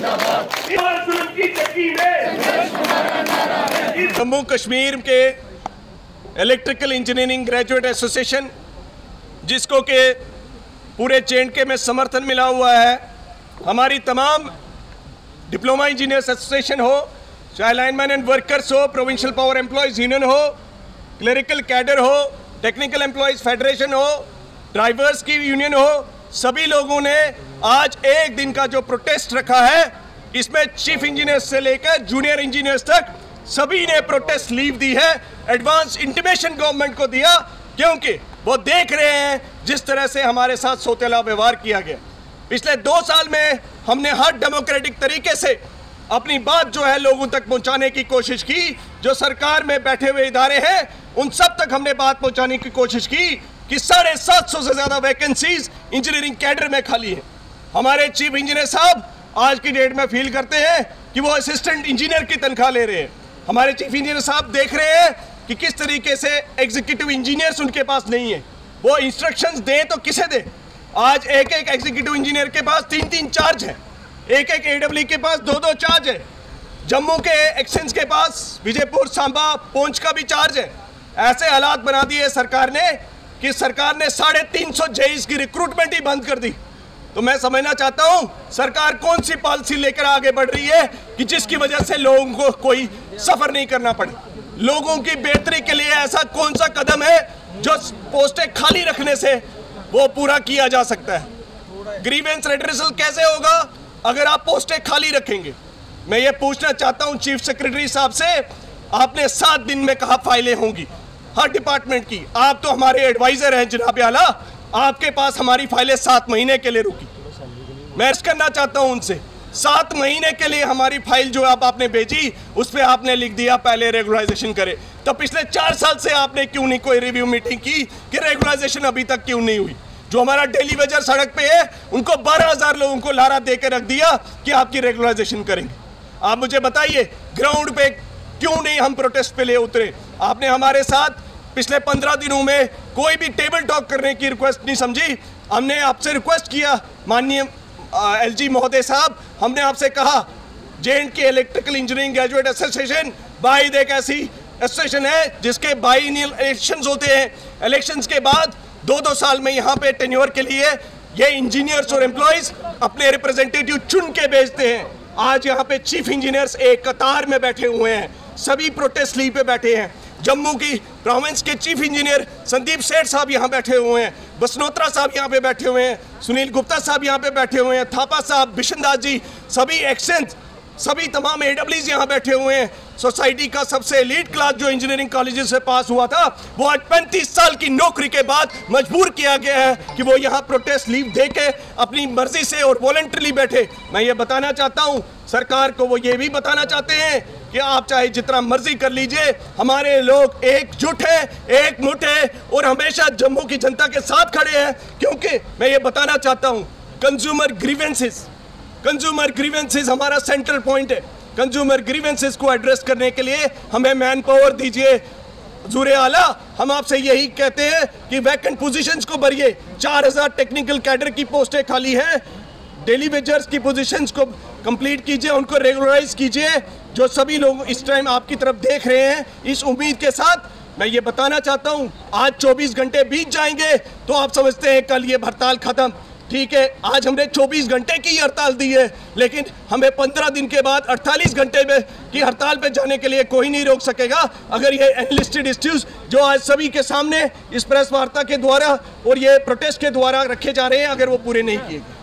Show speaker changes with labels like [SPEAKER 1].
[SPEAKER 1] जम्मू कश्मीर के electrical engineering graduate association, जिसको के पूरे J&K में समर्थन मिला हुआ है, हमारी तमाम डिप्लोमा इंजीनियर्स एसोसिएशन हो, चाहे लाइनमैन एंड वर्कर्स हो, प्रोविंशियल पावर एम्प्लॉयज़ यूनियन हो, क्लरिकल कैडर हो, टेक्निकल एम्प्लॉयज़ फेडरेशन हो, ड्राइवर्स की यूनियन हो, सभी लोगों ने आज एक दिन का जो प्रोटेस्ट रखा है, इसमें चीफ इंजीनियर्स से लेकर जूनियर इंजीनियर्स तक सभी ने प्रोटेस्ट लीव दी है। एडवांस इंटीमेशन गवर्नमेंट को दिया, क्योंकि वो देख रहे हैं जिस तरह से हमारे साथ सौतेला व्यवहार किया गया। पिछले 2 साल में हमने हर डेमोक्रेटिक तरीके से अपनी बात जो है लोगों तक पहुंचाने की कोशिश की। जो सरकार में बैठे हुए इदारे हैं उन सब तक हमने बात पहुंचाने की कोशिश की कि 750 से ज़्यादा वैकेंसीज इंजीनियरिंग कैडर में खाली है। हमारे चीफ इंजीनियर साहब आज की डेट में फील करते हैं कि वो असिस्टेंट इंजीनियर की तनख्वाह ले रहे हैं। हमारे चीफ इंजीनियर साहब देख रहे हैं कि किस तरीके से एग्जीक्यूटिव इंजीनियर्स उनके पास नहीं है। वो इंस्ट्रक्शंस दें तो किसे दें? आज एक एग्जीक्यूटिव इंजीनियर के पास 3 चार्ज है, एक AW के पास 2 चार्ज है, जम्मू के एक्सचेंज के पास विजयपुर, सांबा, पुंछ का भी चार्ज है। ऐसे हालात बना दिए सरकार ने कि सरकार ने 350 JEs की रिक्रूटमेंट ही बंद कर दी। तो मैं समझना चाहता हूं सरकार कौन सी पॉलिसी लेकर आगे बढ़ रही है कि जिसकी वजह से लोगों को कोई सफर नहीं करना पड़े। लोगों की बेहतरी के लिए ऐसा कौन सा कदम है जो पोस्टें खाली रखने से वो पूरा किया जा सकता है? ग्रीवेंस रेड्रेसल कैसे होगा अगर आप पोस्टें खाली रखेंगे? मैं ये पूछना चाहता हूं चीफ सेक्रेटरी साहब से, आपने 7 दिन में कहा फाइलें होंगी हर डिपार्टमेंट की। आप तो हमारे एडवाइजर हैं जनाब आला, आपके पास हमारी फाइलें 7 महीने के लिए रुकी। मैं अर्ज करना चाहता हूं उनसे, 7 महीने के लिए हमारी फाइल जो आपने भेजी उस पर आपने लिख दिया पहले रेगुलराइजेशन करे। तो पिछले 4 साल से आपने क्यों नहीं कोई रिव्यू मीटिंग की कि रेगुलराइजेशन अभी तक क्यों नहीं हुई? जो हमारा डेली वेजर सड़क पे है उनको 12,000 लोगों को लारा देकर रख दिया कि आपकी रेगुलराइजेशन करेंगे। आप मुझे बताइए ग्राउंड पे क्यों नहीं हम प्रोटेस्ट पे ले उतरे? आपने हमारे साथ पिछले 15 दिनों में कोई भी टेबल टॉक करने की रिक्वेस्ट नहीं समझी। हमने आपसे रिक्वेस्ट किया, माननीय LG महोदय साहब, हमने आपसे कहा J&K electrical engineering graduate association बाइड एक ऐसी एसोसिएशन है जिसके बाइनियल इलेक्शंस होते हैं। इलेक्शंस के बाद 2-2 साल में यहाँ पे टेन्योर के लिए ये इंजीनियर्स और एम्प्लॉयज अपने रिप्रेजेंटेटिव चुन के भेजते हैं। आज यहाँ पे चीफ इंजीनियर्स एक कतार में बैठे हुए हैं, सभी प्रोटेस्ट लीव पे बैठे हैं। जम्मू की प्रोविंस के चीफ इंजीनियर संदीप सेठ साहब यहाँ बैठे हुए हैं, बसनोत्रा साहब यहाँ पे बैठे हुए हैं, सुनील गुप्ता साहब यहाँ पे बैठे हुए हैं, थापा साहब, बिशन दास जी, सभी एक्सचेंज, सभी तमाम AWs यहाँ बैठे हुए हैं। सोसाइटी का सबसे एलीट क्लास जो इंजीनियरिंग कॉलेजेस से पास हुआ था वो आज 35 साल की नौकरी के बाद मजबूर किया गया है कि वो यहाँ प्रोटेस्ट लीव दे के अपनी मर्जी से और वॉलंटरली बैठे। मैं ये बताना चाहता हूँ सरकार को, वो ये भी बताना चाहते हैं कि आप चाहे जितना मर्जी कर लीजिए, हमारे लोग एकजुट हैं, एक मुठ है और हमेशा जम्मू की जनता के साथ खड़े हैं। क्योंकि मैं ये बताना चाहता हूँ कंज्यूमर ग्रीवेंसेस हमारा सेंट्रल पॉइंट है। कंज्यूमर ग्रीवेंसेस को एड्रेस करने के लिए हमें मैन पावर दीजिए। हुजूर आला, हम आपसे यही कहते हैं कि वैकेंट पोजीशंस को भरिए। 4000 टेक्निकल कैडर की पोस्टें खाली हैं, डेली वेजर्स की पोजीशंस को कंप्लीट कीजिए, उनको रेगुलराइज कीजिए। जो सभी लोग इस टाइम आपकी तरफ देख रहे हैं, इस उम्मीद के साथ मैं ये बताना चाहता हूँ आज 24 घंटे बीत जाएंगे तो आप समझते हैं कल ये हड़ताल खत्म। ठीक है, आज हमने 24 घंटे की हड़ताल दी है, लेकिन हमें 15 दिन के बाद 48 घंटे में की हड़ताल पे जाने के लिए कोई नहीं रोक सकेगा अगर ये एनलिस्टेड इश्यूज जो आज सभी के सामने इस प्रेस वार्ता के द्वारा और ये प्रोटेस्ट के द्वारा रखे जा रहे हैं अगर वो पूरे नहीं किए गए।